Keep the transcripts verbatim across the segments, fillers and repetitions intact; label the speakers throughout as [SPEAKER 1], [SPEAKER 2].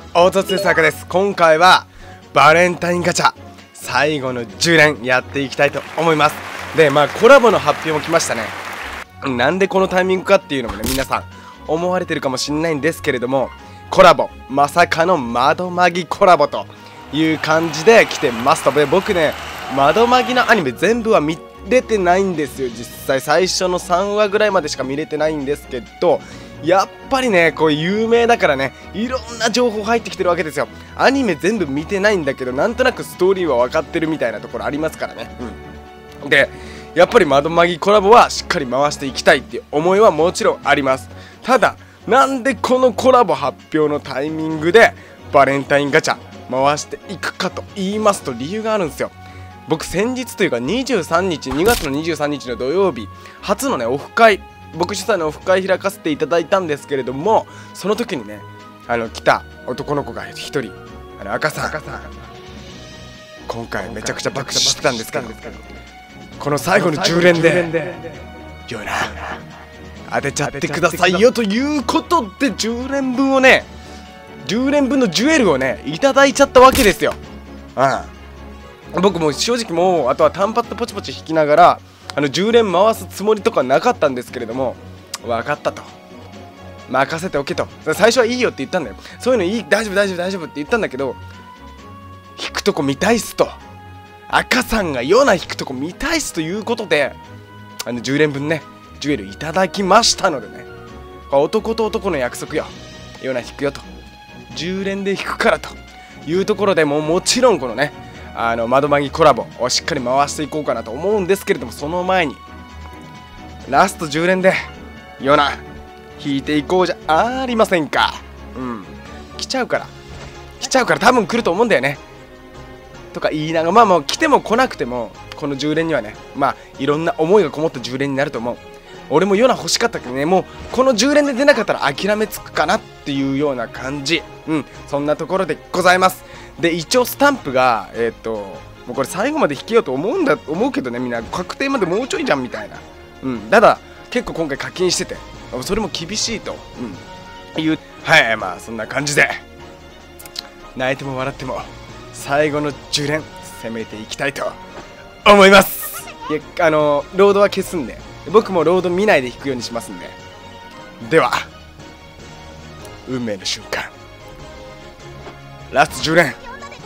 [SPEAKER 1] 凹凸作です。今回はバレンタインガチャ最後のじゅう連やっていきたいと思います。で、まあコラボの発表も来ましたね。なんでこのタイミングかっていうのもね、皆さん思われてるかもしれないんですけれども、コラボまさかの窓マギコラボという感じで来てますと。で、僕ね、窓マギのアニメ全部は見れてないんですよ。実際最初のさんわぐらいまでしか見れてないんですけど、やっぱりね、こう有名だからね、いろんな情報入ってきてるわけですよ。アニメ全部見てないんだけど、なんとなくストーリーは分かってるみたいなところありますからね。うん、で、やっぱり窓マギコラボはしっかり回していきたいっていう思いはもちろんあります。ただ、なんでこのコラボ発表のタイミングでバレンタインガチャ回していくかと言いますと、理由があるんですよ。僕先日というかにじゅうさんにち、にがつのにじゅうさんにちの土曜日、初のねオフ会、僕主催のオフ会開かせていただいたんですけれども、その時にね、あの来た男の子がひとり、あの赤さん、今回めちゃくちゃ爆笑してたんですけど、この最後のじゅう連でよな当てちゃってくださいよということで、じゅう連分をね、じゅう連分のジュエルをねいただいちゃったわけですよ。うん、僕も正直もうあとは単発でポチポチ引きながらあのじゅう連回すつもりとかなかったんですけれども、分かったと、任せておけと、最初はいいよって言ったんだよ。そういうのいい、大丈夫大丈夫大丈夫って言ったんだけど、引くとこ見たいっすと、赤さんがヨナ引くとこ見たいっすということで、あのじゅう連分ねジュエルいただきましたのでね、男と男の約束よ、ヨナ引くよと、じゅう連で引くからというところで、もうもちろんこのねあの窓マギコラボをしっかり回していこうかなと思うんですけれども、その前にラストじゅう連でヨナ引いていこうじゃありませんか。うん、来ちゃうから来ちゃうから多分来ると思うんだよねとか言いながら、まあもう来ても来なくてもこのじゅう連にはね、まあいろんな思いがこもったじゅう連になると思う。俺もヨナ欲しかったけどね、もうこのじゅう連で出なかったら諦めつくかなっていうような感じ。うん、そんなところでございます。で、一応スタンプがえっともうこれ最後まで引けようと思うんだ思うけどね、みんな確定までもうちょいじゃんみたいな。うん、ただ結構今回課金しててそれも厳しいと、うん、いう、はい、まあそんな感じで泣いても笑っても最後のじゅう連攻めていきたいと思います。いや、あのロードは消すんで、僕もロード見ないで引くようにしますんで。では運命の瞬間、ラストじゅう連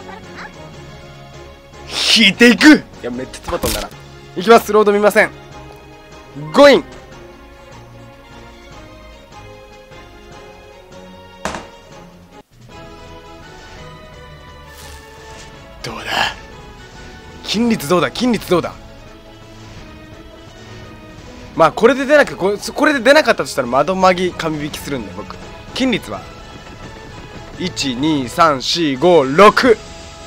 [SPEAKER 1] 引いていく。いや、めっちゃつば飛んだな。いきます。ロード見ません。ゴイン。どうだ、金率どうだ、金率どうだ。まあこれで出なくここれで出なかったとしたら窓マギ紙引きするんで、僕金率はいちにさんしごろく。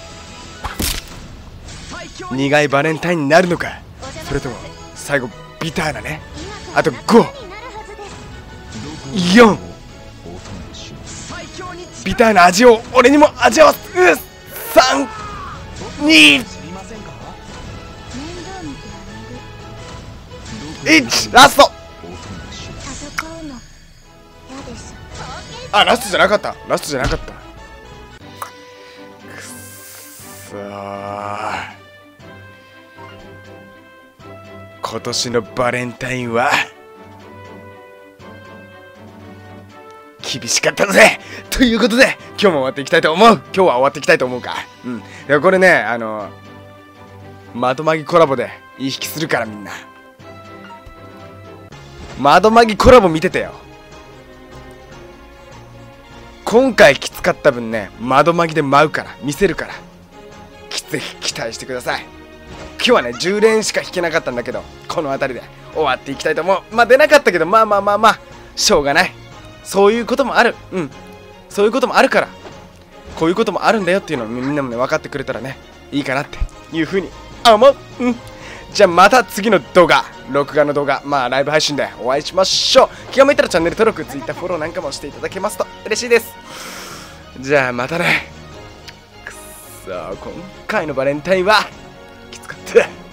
[SPEAKER 1] 苦いバレンタインになるのか、それとも最後ビターなね、あとご、よん、ビターな味を俺にも味わわす。さん、に、いち、ラスト。あ、ラストじゃなかった、ラストじゃなかった。くっそー、今年のバレンタインは厳しかったぜということで、今日も終わっていきたいと思う。今日は終わっていきたいと思うか。うん。いや、これね、あの窓マギコラボでいい引きするから、みんな窓マギコラボ見ててよ。今回きつかった分ね、窓マギで舞うから、見せるから、ぜひ期待してください。今日はねじゅう連しか引けなかったんだけど、この辺りで終わっていきたいと思う。まあ出なかったけど、まあまあまあまあしょうがない。そういうこともある。うん、そういうこともあるから、こういうこともあるんだよっていうのをみんなもね分かってくれたらね、いいかなっていうふうに思う。うん、じゃあまた次の動画、録画の動画、まあライブ配信でお会いしましょう。気が向いたらチャンネル登録、Twitter フォローなんかもしていただけますと嬉しいです。じゃあまたね。くっそー、今回のバレンタインはきつかった。